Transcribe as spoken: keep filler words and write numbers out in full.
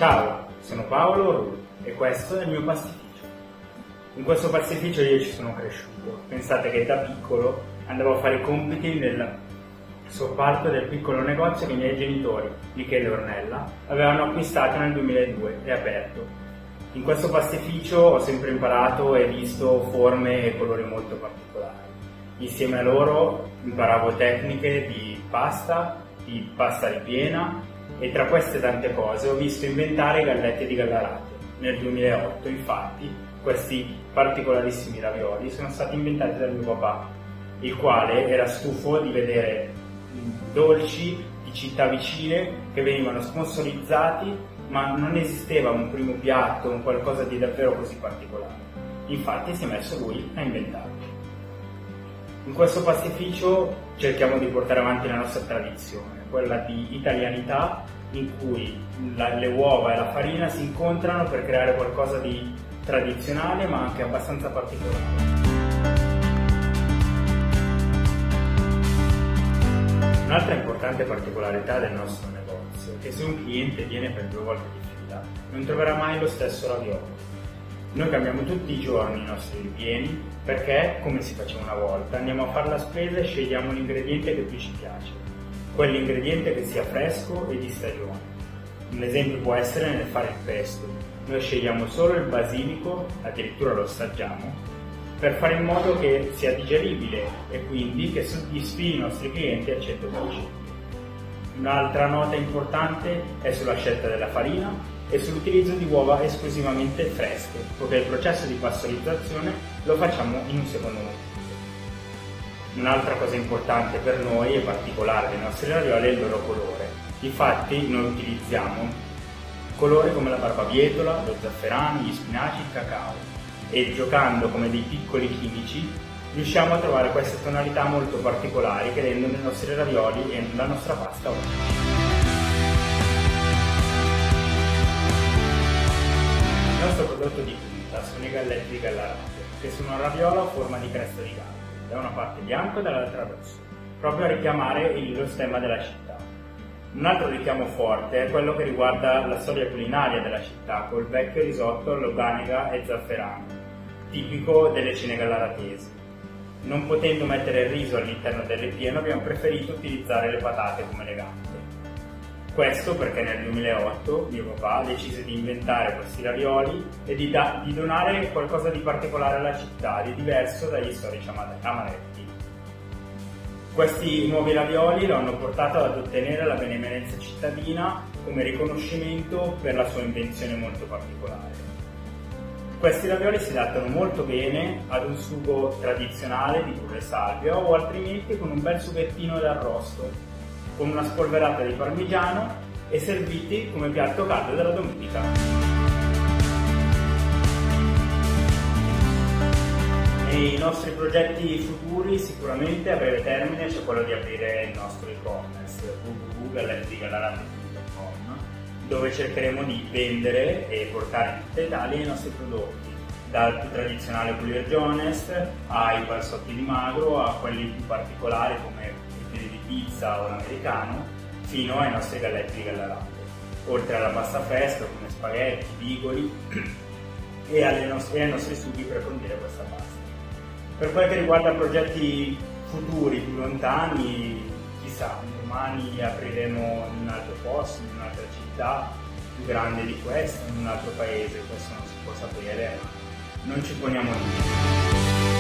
Ciao, sono Paolo Ru e questo è il mio pastificio. In questo pastificio io ci sono cresciuto. Pensate che da piccolo andavo a fare i compiti nel sobbalco del piccolo negozio che i miei genitori, Michele e Ornella, avevano acquistato nel duemiladue e aperto. In questo pastificio ho sempre imparato e visto forme e colori molto particolari. Insieme a loro imparavo tecniche di pasta, di pasta ripiena, e tra queste tante cose ho visto inventare i galletti di Gallarate. Nel duemilaotto, infatti, questi particolarissimi ravioli sono stati inventati dal mio papà, il quale era stufo di vedere dolci di città vicine che venivano sponsorizzati, ma non esisteva un primo piatto, un qualcosa di davvero così particolare. Infatti si è messo lui a inventarlo. In questo pastificio cerchiamo di portare avanti la nostra tradizione, quella di italianità in cui la, le uova e la farina si incontrano per creare qualcosa di tradizionale ma anche abbastanza particolare. Un'altra importante particolarità del nostro negozio è che se un cliente viene per due volte di fila non troverà mai lo stesso raviolo. Noi cambiamo tutti i giorni i nostri ripieni perché, come si faceva una volta, andiamo a fare la spesa e scegliamo l'ingrediente che più ci piace, quell'ingrediente che sia fresco e di stagione. Un esempio può essere nel fare il pesto. Noi scegliamo solo il basilico, addirittura lo assaggiamo, per fare in modo che sia digeribile e quindi che soddisfi i nostri clienti al cento per cento. Un'altra nota importante è sulla scelta della farina e sull'utilizzo di uova esclusivamente fresche, poiché il processo di pastorizzazione lo facciamo in un secondo momento. Un'altra cosa importante per noi e particolare dei nostri ravioli è il loro colore. Infatti noi utilizziamo colori come la barbabietola, lo zafferano, gli spinaci, il cacao e giocando come dei piccoli chimici riusciamo a trovare queste tonalità molto particolari che rendono i nostri ravioli e la nostra pasta unica. Il nostro prodotto di punta sono i galletti di Gallarate, che sono una raviola a forma di cresta di gallo, da una parte bianco e dall'altra rosso, proprio a richiamare il, lo stemma della città. Un altro richiamo forte è quello che riguarda la storia culinaria della città, col vecchio risotto all'oganega e zafferano, tipico delle cene gallaratesi. Non potendo mettere il riso all'interno del ripieno abbiamo preferito utilizzare le patate come legante. Questo perché nel duemilaotto mio papà decise di inventare questi ravioli e di, da, di donare qualcosa di particolare alla città, di diverso dagli storici amaretti. Questi nuovi ravioli lo hanno portato ad ottenere la benemerenza cittadina come riconoscimento per la sua invenzione molto particolare. Questi ravioli si adattano molto bene ad un sugo tradizionale di burro e salvia o altrimenti con un bel sughettino d'arrosto, con una spolverata di parmigiano e serviti come piatto caldo della domenica. Nei nostri progetti futuri sicuramente a breve termine c'è quello di aprire il nostro e-commerce w w w punto galletti di gallarate punto com, dove cercheremo di vendere e portare in tutta Italia i nostri prodotti, dal più tradizionale Pulier Jones ai balsotti di magro a quelli più particolari come di pizza o l'americano, fino ai nostri galletti di Gallarate, oltre alla pasta fresca come spaghetti, bigoli e, alle nostre, ai nostri sughi per condire questa pasta. Per quel che riguarda progetti futuri più lontani, chissà, domani apriremo in un altro posto, in un'altra città più grande di questa, in un altro paese, questo non si può sapere, ma non ci poniamo niente.